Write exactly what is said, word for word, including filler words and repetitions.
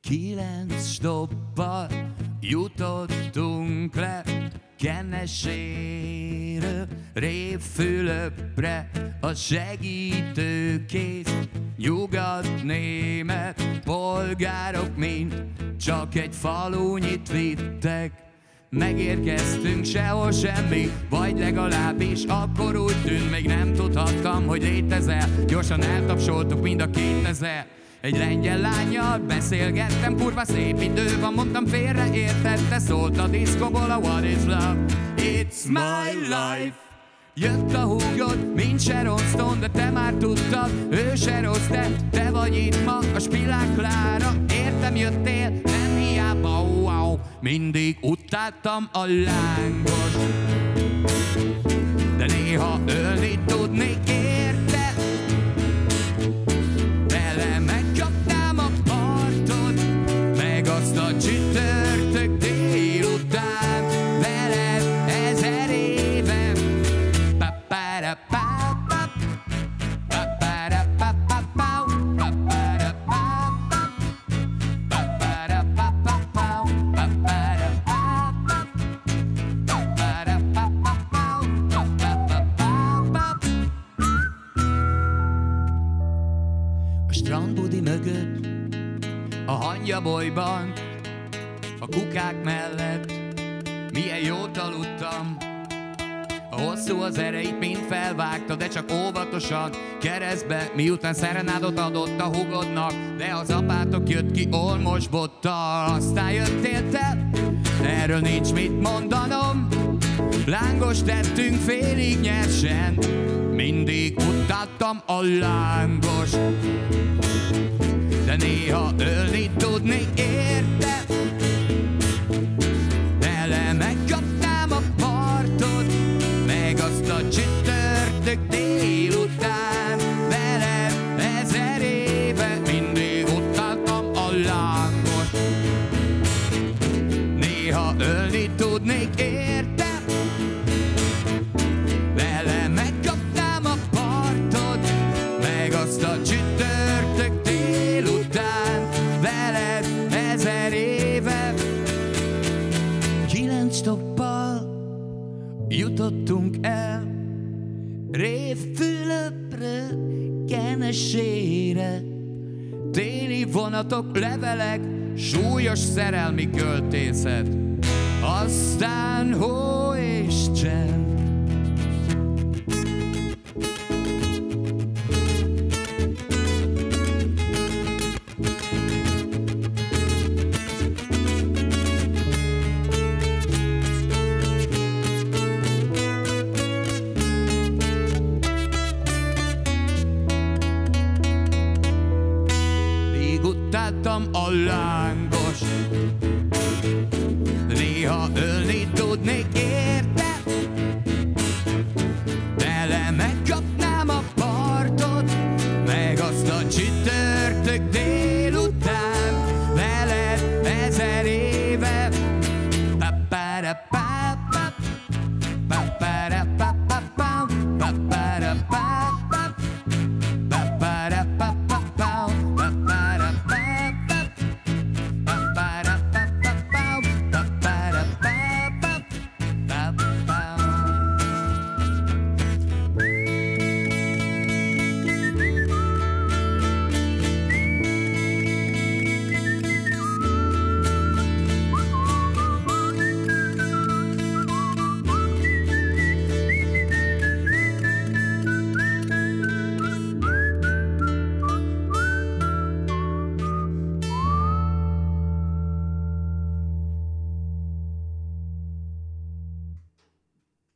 Kilenc stoppal jutottunk le Keneséről Révfülöpre, a segítőkész nyugat-német polgárok mind csak egy falunyit vittek. Megérkeztünk, sehol semmi, vagy legalábbis akkor úgy tűnt, még nem tudhattam, hogy létezel. Gyorsan eltapsoltuk mind a kétezer. Egy lengyel lánnyal beszélgettem, kurva szép idő van, mondtam félreértette, szólt a diszkóból a What is love? It's my life. Jött a húgod, mint Sharon Stone, de te már tudtad, ő se rossz, te, te vagy itt ma, a Spilák Klára. Értem jöttél, nem hiába, wow. Mindig utáltam a lángos, de néha ölni tudnék érte. Vele megkaptam a partot, meg azt a csütörtök délután. Veled ezer éve. A strandbudi mögött, a hangyabolyban, a kukák mellett milyen jót aludtam. A hosszú az erejét mind felvágta, de csak óvatosan keresztbe, miután szerenádot adott a hugodnak. De az apátok jött ki olmos bottal, aztán jöttél te, erről nincs mit mondanom. Lángos tettünk félig nyersen, mindig utáltam a lángos, de néha ölni tudnék érte. Vele megkaptam a partot, meg azt a csütörtök délután. Veled ezer éve mindig utáltam a lángos, néha ölni tudnék érte. Vele megkaptam a partot, meg azt a csütörtök délután. Veled ezer éve. Kilenc stoppal jutottunk el Révfülöpre, Kenesére. Téli vonatok, levelek, súlyos szerelmi költészet, aztán hó és csend. Utáltam a lángos, néha ölni tudnék érte. Vele megkapnám a partot, meg azt a csütörtököt